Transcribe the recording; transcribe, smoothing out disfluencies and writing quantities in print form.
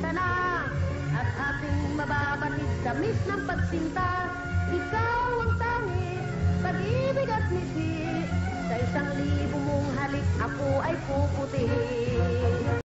ka na. At ating mababatid tamis ng pagsinta. Ikaw ang tangi, pag-ibig at ngiti. Sa 1,000 mong halik, ako ay puputi.